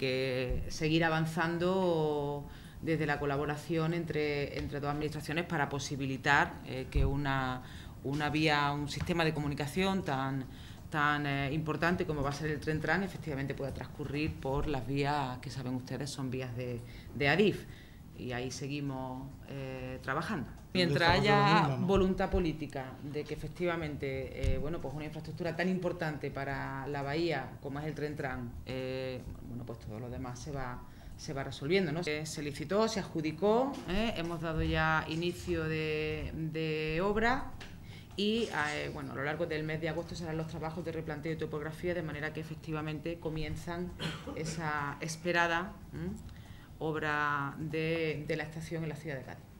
que seguir avanzando desde la colaboración entre dos administraciones para posibilitar que un sistema de comunicación tan importante como va a ser el Tren-Tram efectivamente pueda transcurrir por las vías que saben ustedes son vías de Adif. Y ahí seguimos trabajando. Mientras haya voluntad política de que efectivamente pues una infraestructura tan importante para la bahía como es el Tren-Tram, pues todo lo demás se va resolviendo, ¿no? Se licitó, se adjudicó, hemos dado ya inicio de obra y a lo largo del mes de agosto serán los trabajos de replanteo y topografía, de manera que efectivamente comienzan esa esperada obra de la estación en la ciudad de Cádiz.